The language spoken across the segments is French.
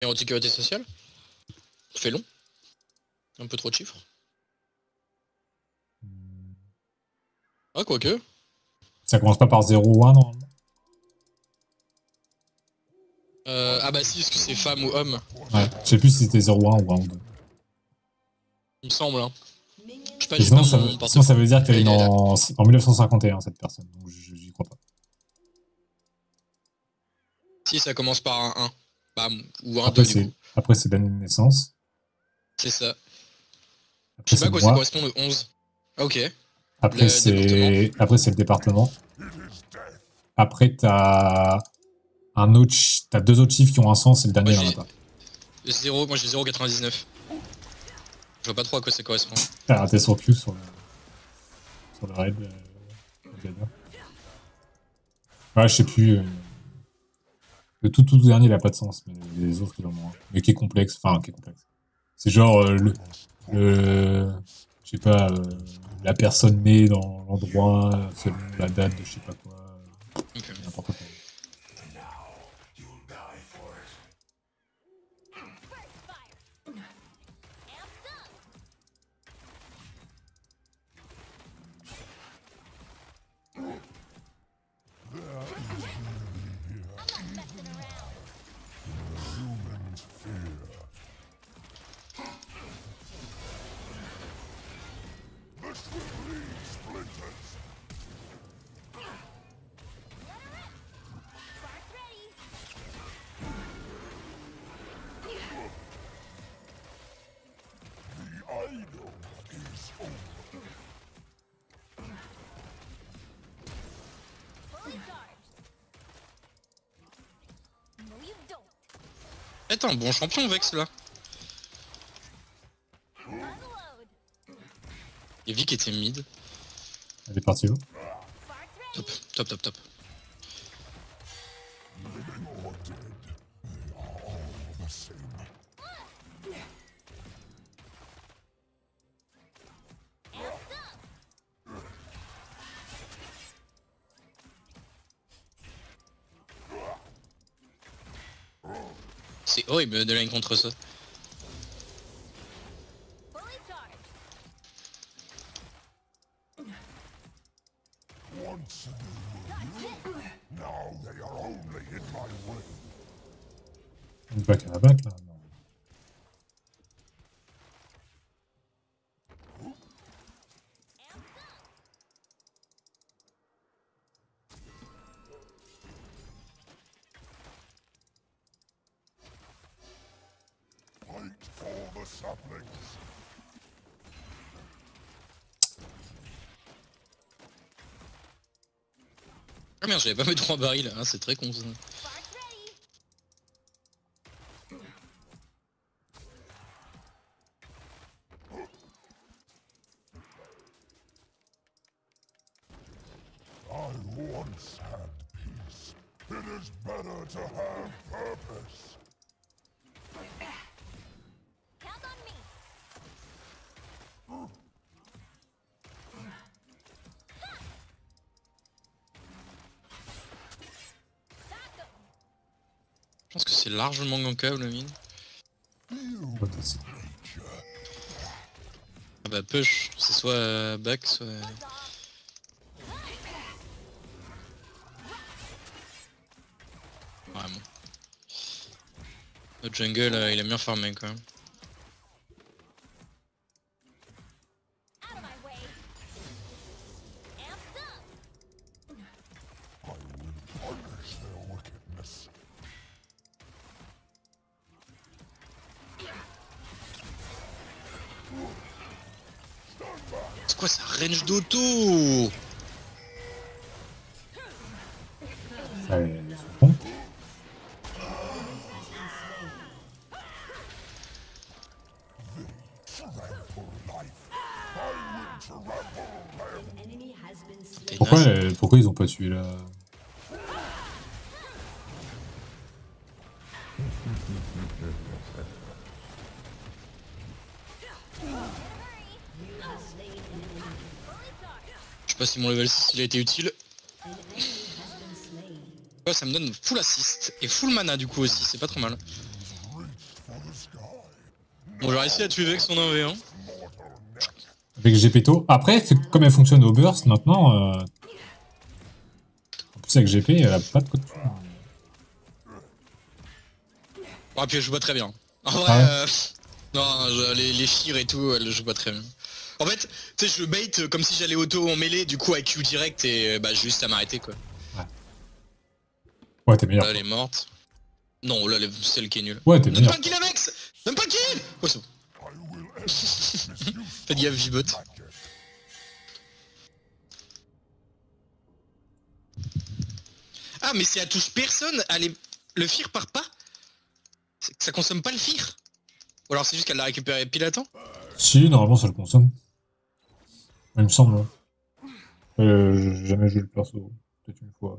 Sécurité sociale. Ça fait long. Un peu trop de chiffres. Ah, quoique. Ça commence pas par 0 ou 1 normalement. Ah bah si, est-ce que c'est femme ou homme? Ouais, je sais plus si c'était 0 ou 1 ou 1 ou 2. Il me semble, hein. Je sais pas, Sinon, j'ai ça veut dire qu'elle est née en 1951, cette personne. Donc j'y crois pas. Si, ça commence par un 1. Bah, ou un 2 du coup. Après, c'est l'année de naissance. C'est ça. Après, Je sais pas à quoi ça correspond le 11. Ah, ok. Après, c'est le département. Après, t'as deux autres chiffres qui ont un sens et le dernier, il en a pas. 0, moi j'ai 0,99. Je vois pas trop à quoi ça correspond. T'as raté son cul sur le raid. Ouais, je sais plus. Le tout dernier, il a pas de sens, mais les autres, ils en ont un. Mais qui est complexe. Enfin, qui est complexe. C'est genre je sais pas, la personne née dans l'endroit, selon la date de je sais pas quoi. Okay. N'importe quoi. T'es un bon champion, Vex, là. Et Vic était mid. Elle est partie où? Top. C'est horrible de lane contre ça. On est back à la back là. Non. Ah merde, j'avais pas mis 3 barils, hein, c'est très con ça. Je pense que c'est largement gankable le mid. Ah bah push, c'est soit back, soit... Vraiment. Notre jungle, il a bien farmé quand même. C'est quoi ça range d'auto? Bon. Pourquoi ils ont pas tué là? Je sais pas si mon level 6 il a été utile. Ouais, ça me donne full assist et full mana du coup aussi, c'est pas trop mal. Bon, j'ai réussi à tuer Vex en 1v1. Avec Gepetto. Après, comme elle fonctionne au burst maintenant, en plus avec GP, elle a pas de code. Ah, puis elle joue pas très bien. En vrai, Ah ouais. non, les fears et tout, elle joue pas très bien. En fait, tu sais, je le bait comme si j'allais auto en mêlée, du coup à Q direct et bah juste à m'arrêter quoi. Ouais, t'es meilleur. Là, elle est morte. Non, là, c'est elle qui est nulle. Ouais, t'es Donne meilleur. pas un kill à Vex. Donne pas un kill. Oh, c'est bon. Faites gaffe, Vibot. Ah, mais si elle touche personne, le fear part pas. Ça consomme pas le fear. Ou alors c'est juste qu'elle l'a récupéré pile à temps. Si, normalement, ça le consomme. Il me semble. Hein. J'ai jamais joué le perso. Peut-être une fois.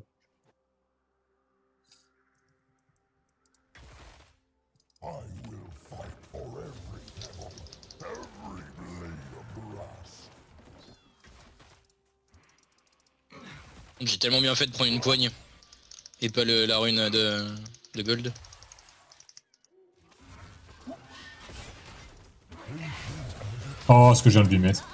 J'ai tellement bien fait de prendre une poigne. Et pas la rune de gold. Oh, ce que je viens de lui mettre.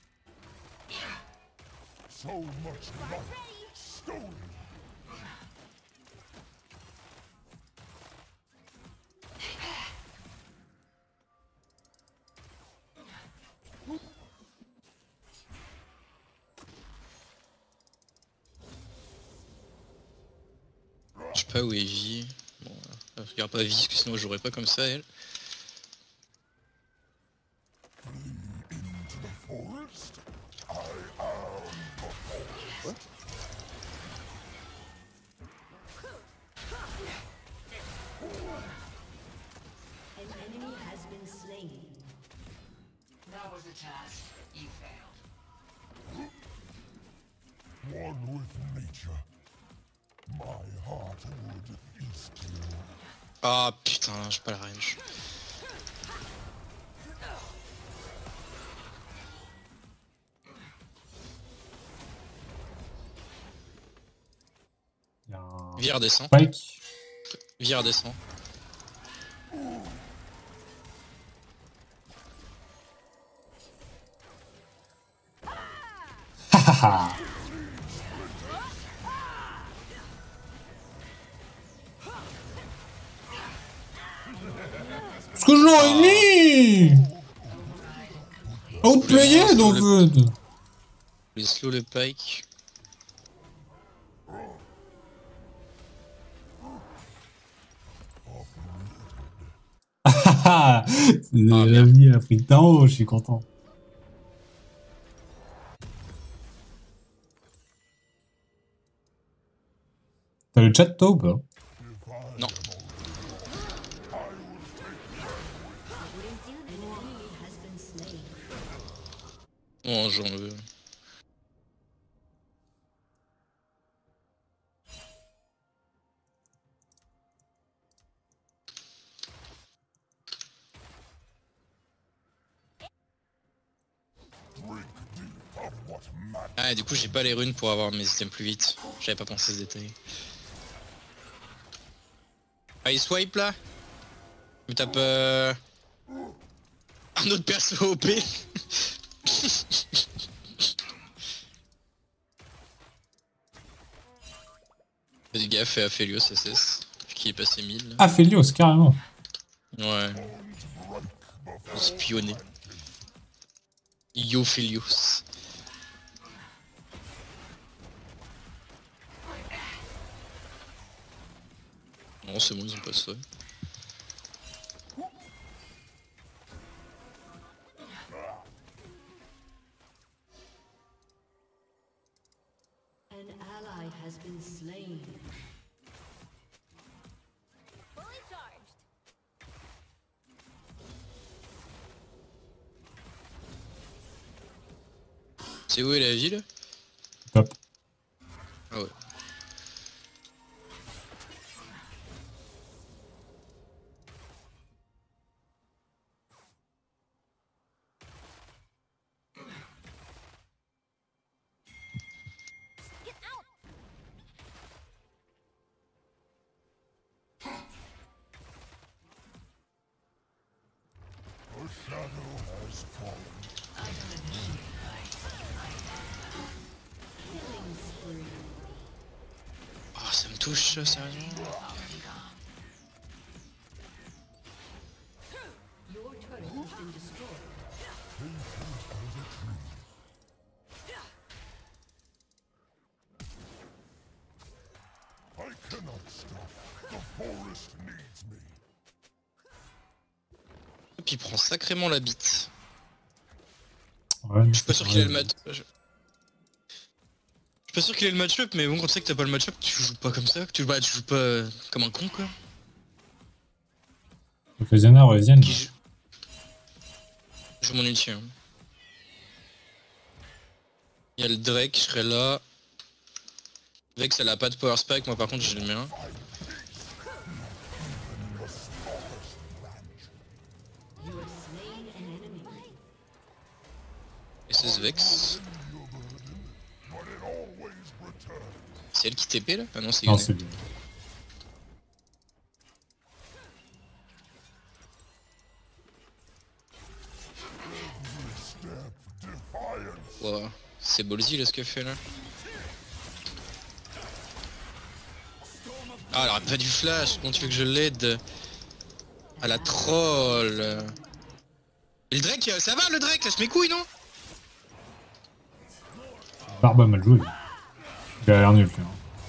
Je sais pas où est Vi. Bon, regarde pas Vi, parce que sinon je jouerais pas comme ça elle. Ah putain, j'ai pas la range. Il y a un Vi redescend. spike. Vi redescend. Hahaha. Ce que je l'aurais mis. Outplayed en fait. Les slow le pike. Ah, la Merde. vie a pris de temps, je suis content. T'as le chat toi ou pas? Non. Oh j'en veux. Ah et du coup j'ai pas les runes pour avoir mes items plus vite. J'avais pas pensé à ce détail. Ah il swipe là. Il me tape un autre perso OP. Faites gaffe et Aphelios SS. Qui est passé 1000 là. Ah, Phelios, carrément. Ouais. Spionné. Yo Phelios. Non c'est bon ils ont pas ça. An ally has been slain. C'est où est la ville? Top. Ah ouais. Oh, ça me touche, ça, sérieusement. Your turret has been destroyed. I cannot stop. The forest needs me. Et puis il prend sacrément la bite. Ouais, Je suis pas sûr qu'il ait le match. Je suis pas sûr qu'il ait le match-up, mais bon, quand tu sais que t'as pas le match-up, tu joues pas comme ça. Tu joues pas comme un con, quoi. Donc les Diana reviennent. Qui joue... Je joue mon ulti. Hein. Il y a le Drake, je serai là. Vex, elle a pas de power spike, moi par contre j'ai le mien. You have slain an enemy. Et c'est ce Vex. C'est elle qui TP là? Ah non, c'est Non, Yone. c'est bien. Wow. C'est ballsy là ce qu'elle fait là. Ah, elle aurait pas du flash, comment tu veux que je l'aide? Ah la troll. Et le Drake, ça va le Drake, lâche mes couilles non? Barbe a mal joué. Il a l'air nul, tu vois.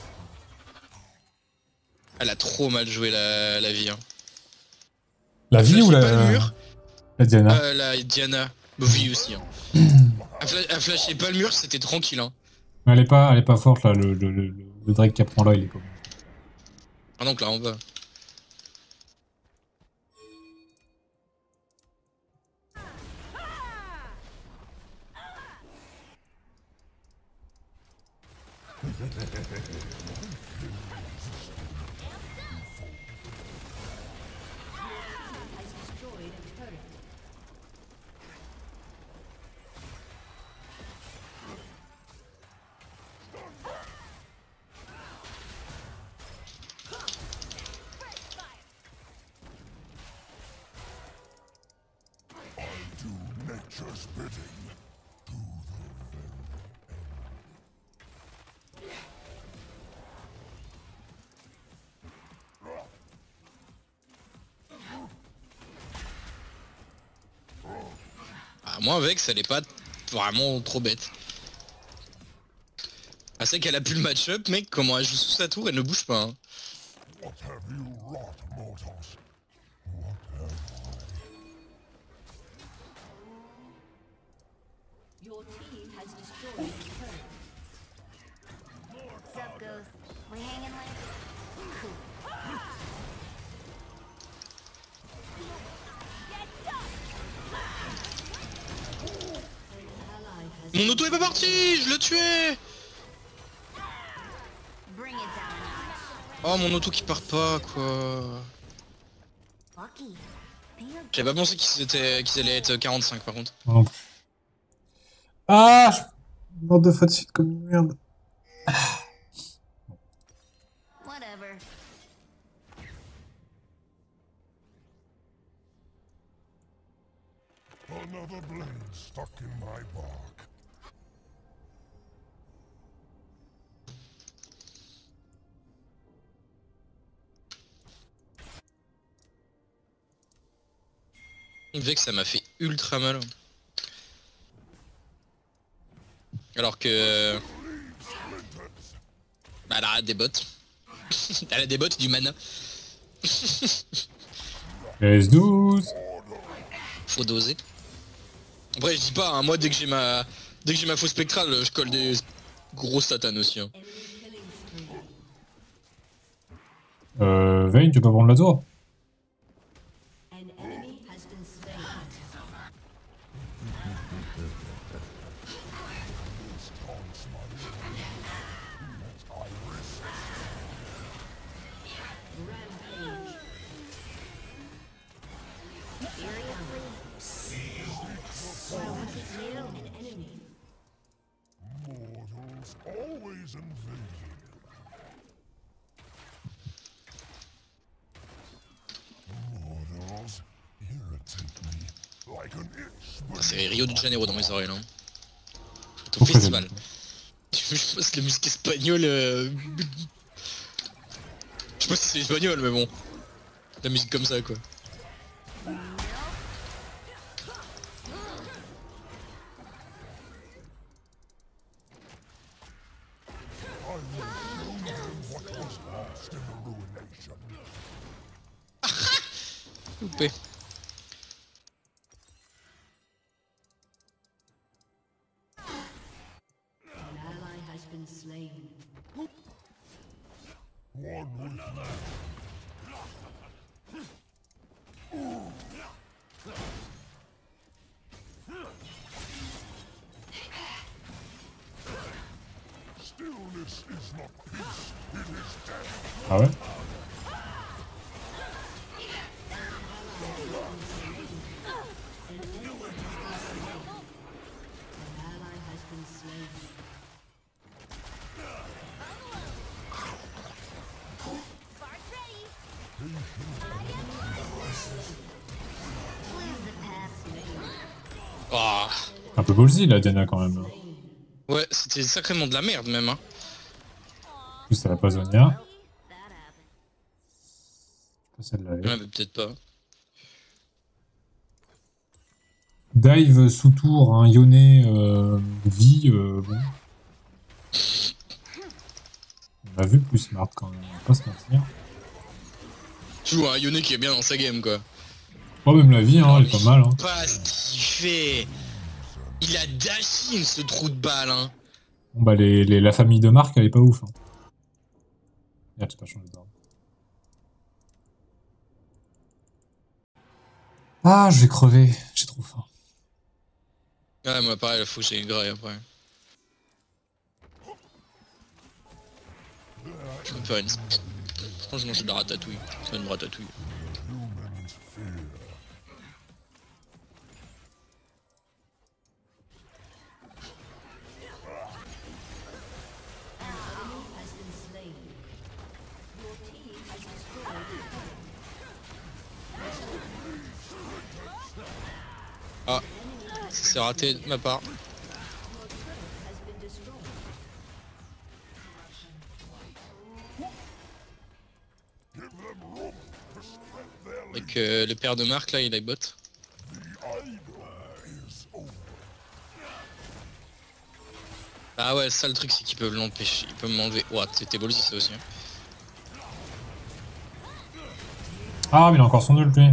Elle a trop mal joué la vie. Hein. La vie ou Flashait pas le la... mur. La Diana? La Diana. Bah oui aussi. Hein. Elle flashait pas le mur, c'était tranquille. Hein. Mais elle est pas forte là, le Drake qui apprend là, il est pas bon. Ah donc là on va. Has destroyed a turret. Do nature's bidding. Ah, moi Vex elle est pas vraiment trop bête. Ah c'est qu'elle a plus le match-up mec, comment elle joue sous sa tour, elle ne bouge pas. Hein. What have you wrought, mortals? What have Your team has destroyed a turret. What's up, Ghost? We hanging like? Cool. Ally has Mon auto est pas parti, je le tuais. Bring it down. Oh mon auto qui part pas quoi. Lucky. Be a J'avais pas pensé qu'ils allaient être 45 par contre. Moi non plus. Ah, je meurs deux fois de suite comme une merde. whatever. Another blade stuck in my bark. Vex ça m'a fait ultra mal. Alors que... Bah elle a des bots. Elle a des bots et du mana. S12. Faut doser. Après je dis pas, hein, moi dès que j'ai ma fausse spectrale, je colle des gros satanes aussi. Hein. enemy killing spree. Vayne, tu peux pas prendre la tour? An enemy has been slain. Rampage. Seriously? An enemy. Mortals always invading. Mortals irritate me C'est Rio de Janeiro dans mes oreilles là. Au Pourquoi festival. Je pense que la musique espagnole... Je sais pas si c'est espagnol mais bon. La musique comme ça quoi. Loupé. An ally has been slain. Stillness is not peace, it is death. Ah ouais? An ally has been slain. Spark's ready. Please the pass. Ah. Un peu ballsy la Diana quand même. Ouais, c'était sacrément de la merde même hein. En plus, elle a pas Zonia. That happened. Pas celle-là. Ouais mais peut-être pas. Dive sous tour, un Yone vie, bon. On a vu plus smart quand même, on va pas se mentir. Tu vois un Yone qui est bien dans sa game quoi. Oh, même la vie, hein, elle est pas mal. Hein. Pas ce qu'il fait. Il a dash in ce trou de balle hein. Bon, bah, la famille de Marc, elle est pas ouf. Hein. Merde, j'ai pas changé d'ordre. Ah, je vais crever, j'ai trop faim. Ouais moi pareil, il faut que j'ai une graille après. Je vais me faire une... Franchement j'ai de la ratatouille. C'est une ratatouille. Has been slain. Your team has destroyed. Ah, c'est raté de ma part. Has been destroyed. Avec le père de Marc là, il a bot. Ah ouais, ça le truc c'est qu'ils peuvent l'empêcher, ils peuvent m'enlever. Ouah, c'était beau ça aussi. Hein. Ah, mais il a encore son ult, lui.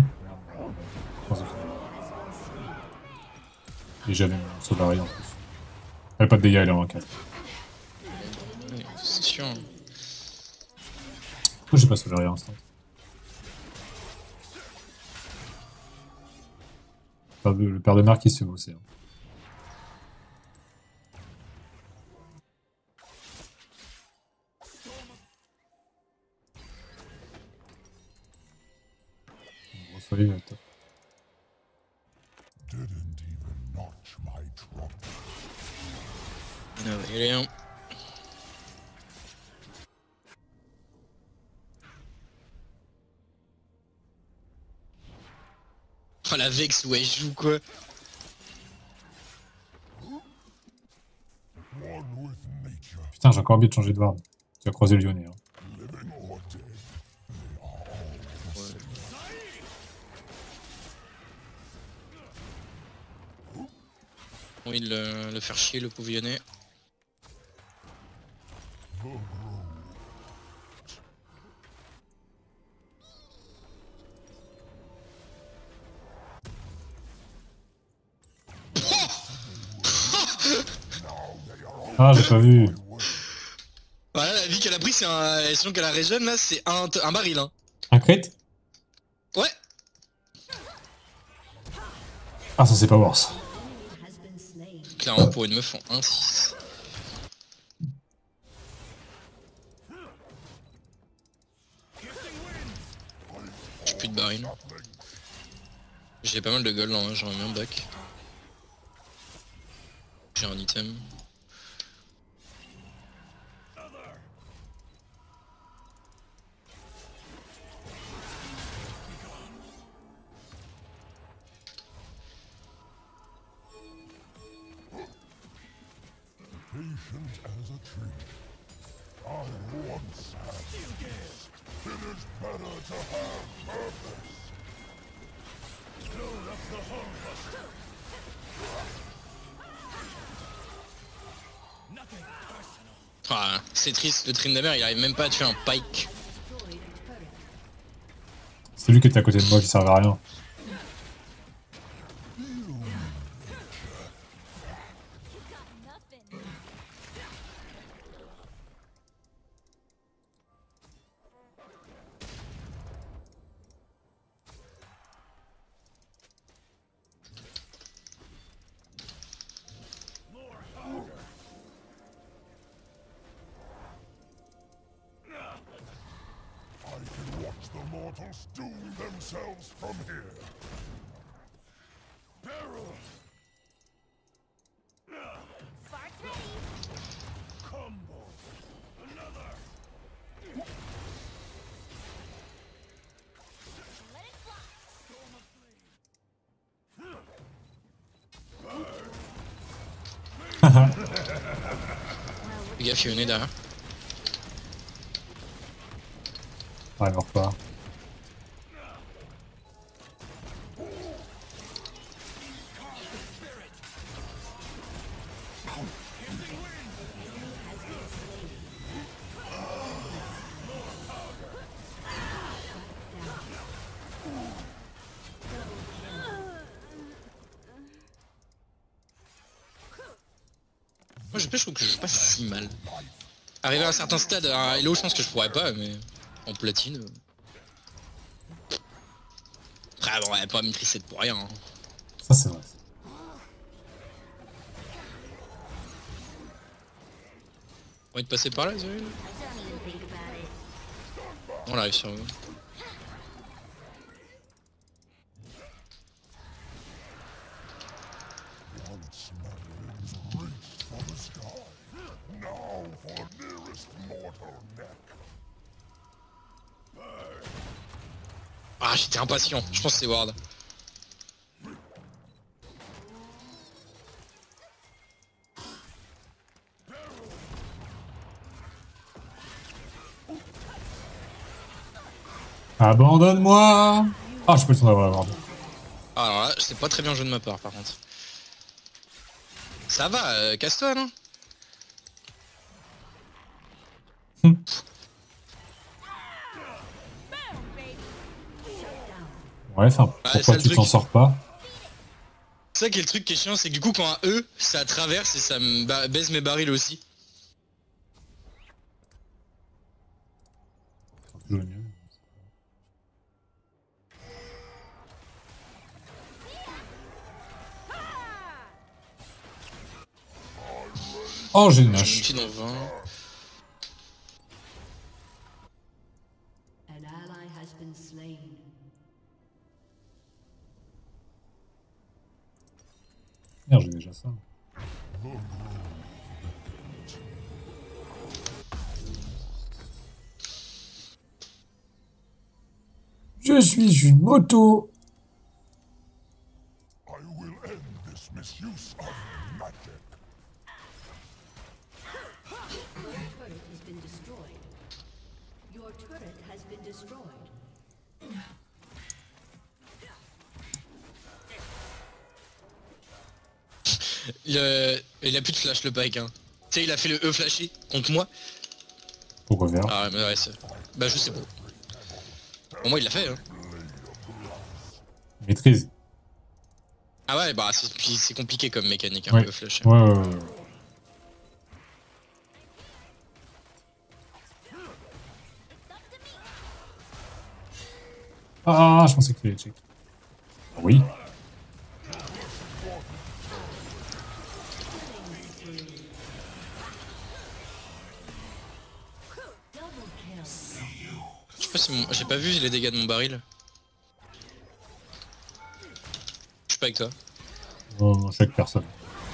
Et j'avais mon Solari en plus. Elle a pas de dégâts, elle est en 4. Oui, c'est sûr. Hein. Pourquoi j'ai pas Solari instant? Le père de Marc, il se fait bosser. Hein. Gros soleil, là, top. Didn't even notch my trumpet. Ah ouais, il est un. Oh la Vex où elle joue quoi. One with nature, Putain, j'ai encore oublié de changer de ward. Tu as croisé le Lyonnais. Hein. living or dead. They are all the same. Bon, il le faire chier le pauvre Lyonnais. Ah, j'ai pas vu. Voilà, la vie qu'elle a pris, c'est un. Selon qu'elle a régène là, c'est un baril hein. Un crit? Ouais. Ah, ça c'est pas worse. Has been slain. Clairement pour une meuf en 1-6. J'ai plus de baril. J'ai pas mal de gold hein, j'en ai mis un back. J'ai un item. patient as a tree. I once had peace. It is better to have purpose. Load up the hunger. Nothing personal. Ah, c'est triste, le Tryndamere il arrive même pas à tuer un Pike. C'est lui qui était à côté de moi qui servait à rien. I can watch the mortals doom themselves from here. Peril! Spark's ready. Combo! Another! Let it fly. Fais gaffe, il venait derrière. Ouais, il meurt pas. Moi je trouve que je joue pas si mal. Arrivé à un certain stade, à Hello, je pense que je pourrais pas, mais en platine. Après bon, elle pas maîtriser pour rien. Hein. Ça, c'est vrai. On va être passé par là, Zéry? Don't even think about it. On arrive sur vous. Once Madeline's reached for the sky. Now for nearest mortal neck. Ah, j'étais impatient, je pense que c'est Ward. Abandonne-moi! Ah, je peux le temps d'avoir abandonné. Ah, alors là, c'est pas très bien joué de ma part par contre. Ça va, casse-toi, non? Ouais, enfin, Ah, pourquoi c'est le tu t'en truc. sors pas? C'est ça qui est le truc qui est chiant, c'est que du coup quand un E, ça traverse et ça me baise mes barils aussi. Je joue mieux. Oh, j'ai une J'ai hache. une petite dans 20. An ally has been slain. Merde, j'ai déjà ça. Je suis une moto. I will end this misuse of magic. Your turret has been destroyed. Your turret has been destroyed. Il a plus de flash le Pike hein. Tu sais il a fait le E flashé contre moi. Pourquoi faire? Ah ouais mais ouais c'est... Bah je sais pas. Pour moi il l'a fait hein. Maîtrise. Ah ouais bah c'est compliqué comme mécanique hein, Ouais. le E flash. Ouais. Ah, je pensais qu'il allait check. Oui. Je sais pas si j'ai pas vu les dégâts de mon baril. Je suis pas avec toi. Oh, je suis avec personne.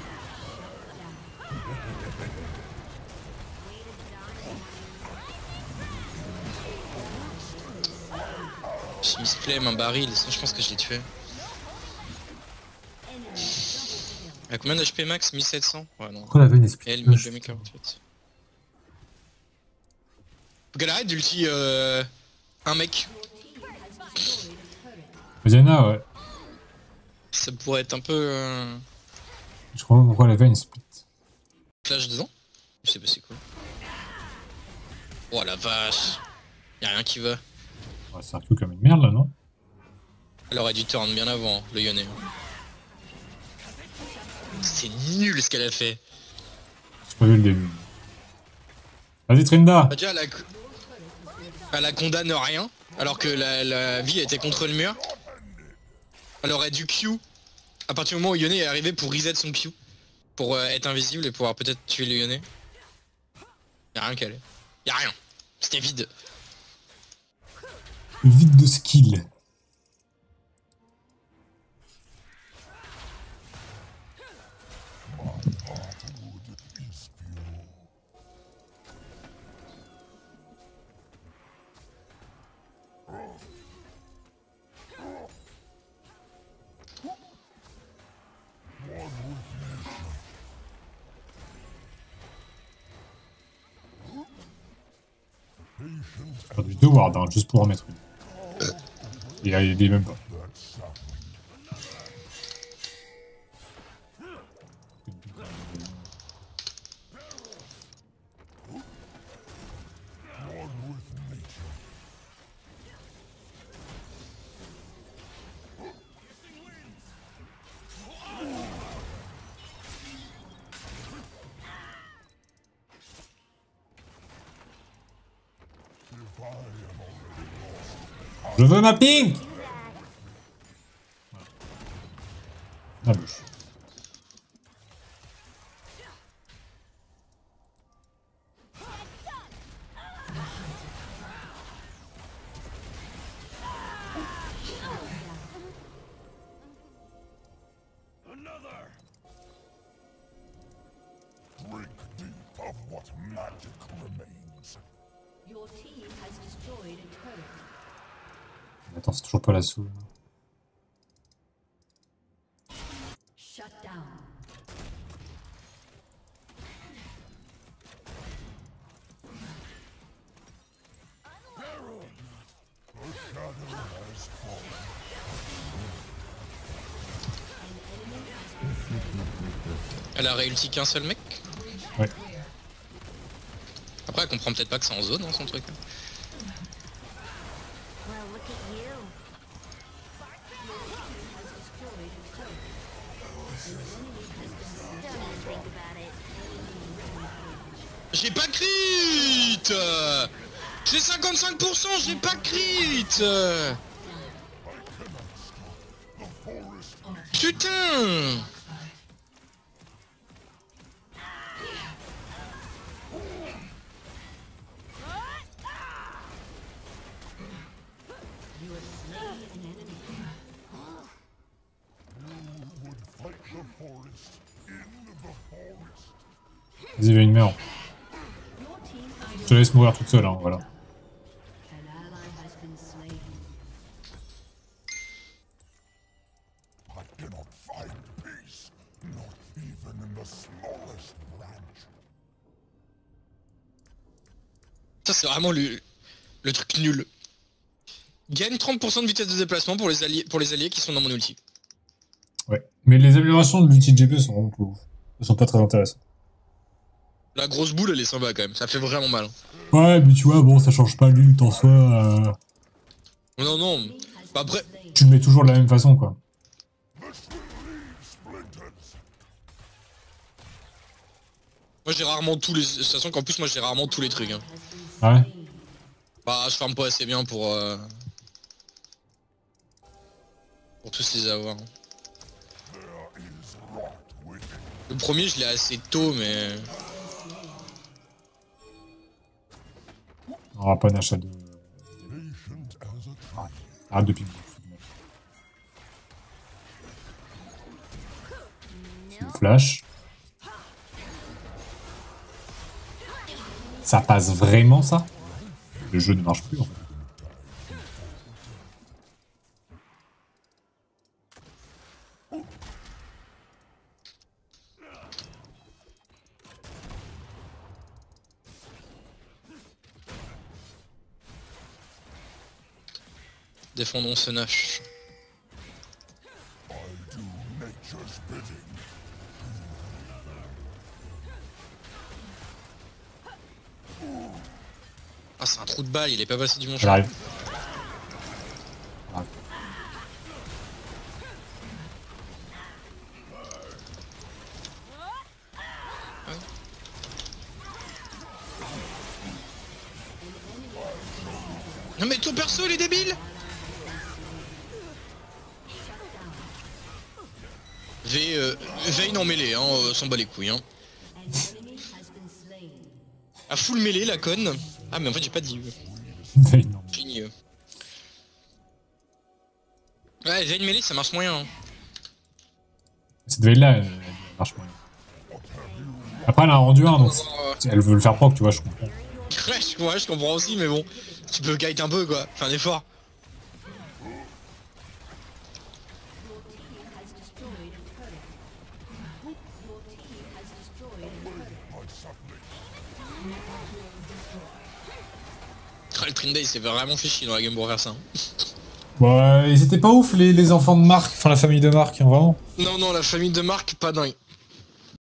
J'ai mis flemme un baril, sinon je pense que je l'ai tué. À combien d'HP max? 1700? Ouais, non. Pourquoi la veine est split? Et elle 1048. Faut qu'elle arrête d'ulti un mec. Diana, ouais. Ça pourrait être un peu Je comprends pas pourquoi la veine est split. flash dedans. Je sais pas c'est quoi. Oh la vache. Y'a rien qui va. Ouais, c'est un coup comme une merde là, non? Elle aurait dû turn bien avant, le Yone. C'est nul ce qu'elle a fait. J'ai pas vu le début. Vas-y Trinda! Bah, déjà, elle a condamne rien, alors que la vie était contre le mur. Elle aurait dû Q à partir du moment où Yone est arrivé pour reset son Q. Pour être invisible et pouvoir peut-être tuer le Yone. Y'a rien qu'elle. Y'a rien. C'était vide. Vide de skill. J'ai perdu 2 wards, hein, juste pour en mettre une. Il est même pas. Je veux ma pink! La bouche. Drink deep of what magic remains. Your team has destroyed a turret. Attends, c'est toujours pas la soupe. Shut down. The shadow has fallen. Elle a réulti qu'un seul mec. Ouais. Après elle comprend peut-être pas que c'est en zone hein, son truc. Well, look at you. Don't even think about it. J'ai pas crit. J'ai 55%, j'ai pas crit. Putain. Would fight the forest in the forest. Vas-y, va une merde. Je te laisse mourir toute seule, hein, voilà. An ally has been slain. I cannot find peace, not even in the smallest branch. Ça c'est vraiment le truc nul. Gagne 30% de vitesse de déplacement pour les alliés qui sont dans mon ulti. Ouais. Mais les améliorations de l'ulti de GP sont vraiment pas ouf. Elles sont pas très intéressantes. La grosse boule elle est sympa quand même, ça fait vraiment mal. Ouais, mais tu vois, bon, ça change pas l'ult en soi. Non non, bah, après, Tu le mets toujours de la même façon, quoi. moi j'ai rarement tous les... De toute façon qu'en plus moi j'ai rarement tous les trucs. Hein. Ouais. Bah je farme pas assez bien pour tous les avoir. Le premier je l'ai assez tôt mais... On aura pas d'achat de... Patient as a tree. Arrête de ping. Le flash. Ça passe vraiment, ça? Le jeu ne marche plus, en fait. Défendons ce Nash. I do nature's bidding. Ah, c'est un trou de balle, il est pas passé du bon chemin. J'arrive. Non mais ton perso il est débile. Vayne en mêlée, hein, s'en bat les couilles. Hein. An enemy has been slain. À full mêlée la conne. Ah mais en fait j'ai pas dit. Non. Fini. Ouais, Vayne mêlée ça marche moyen. Hein. Cette veille-là, elle marche moyen. Après, elle a un rendu 1, donc elle veut le faire proc, tu vois, je comprends. Ouais, je comprends aussi, mais bon, tu peux kite un peu quoi, fais un effort. Your team has destroyed a turret. Your team has destroyed a turret. Le Trinday il s'est vraiment fait chier dans la game pour faire ça. Hein. Bon, ils étaient pas ouf les enfants de Marc, enfin la famille de Marc, hein, vraiment. Non, la famille de Marc, pas dingue.